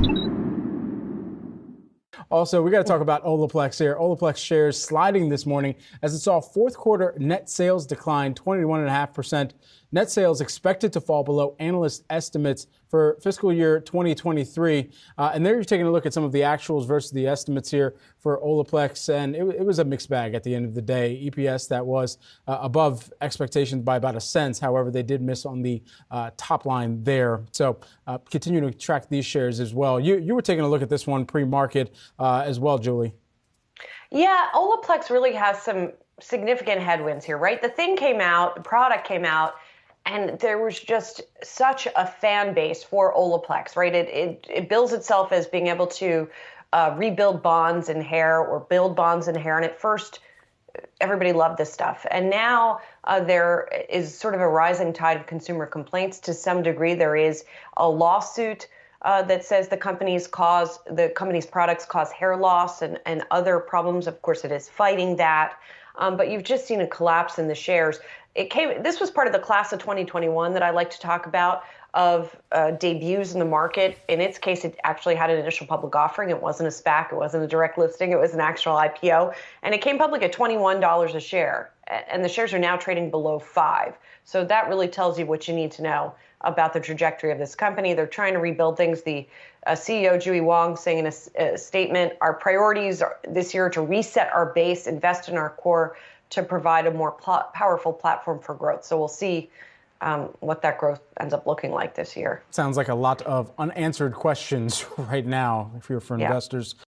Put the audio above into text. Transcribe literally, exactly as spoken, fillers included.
Also, we got to talk about Olaplex here. Olaplex shares sliding this morning as it saw fourth quarter net sales decline twenty-one point five percent. Net sales expected to fall below analyst estimates for fiscal year twenty twenty-three. Uh, and there you're taking a look at some of the actuals versus the estimates here for Olaplex. And it, it was a mixed bag at the end of the day. E P S that was uh, above expectations by about a cent. However, they did miss on the uh, top line there. So uh, continue to track these shares as well. You, you were taking a look at this one pre-market uh, as well, Julie. Yeah, Olaplex really has some significant headwinds here, right? The thing came out, the product came out, and there was just such a fan base for Olaplex, right? It it, it bills itself as being able to uh, rebuild bonds in hair or build bonds in hair. And at first, everybody loved this stuff. And now uh, there is sort of a rising tide of consumer complaints to some degree. There is a lawsuit uh, that says the company's cause, the company's products cause hair loss and, and other problems. Of course, it is fighting that. Um, but you've just seen a collapse in the shares. It came. This was part of the class of twenty twenty-one that I like to talk about of uh, debuts in the market. In its case, it actually had an initial public offering. It wasn't a SPAC. It wasn't a direct listing. It was an actual I P O. And it came public at twenty-one dollars a share. And the shares are now trading below five. So that really tells you what you need to know about the trajectory of this company. They're trying to rebuild things. The uh, C E O, Jui Wong, saying in a, a statement, our priorities are this year to reset our base, invest in our core, to provide a more pl- powerful platform for growth. So we'll see um, what that growth ends up looking like this year. Sounds like a lot of unanswered questions right now if you're for yeah. investors.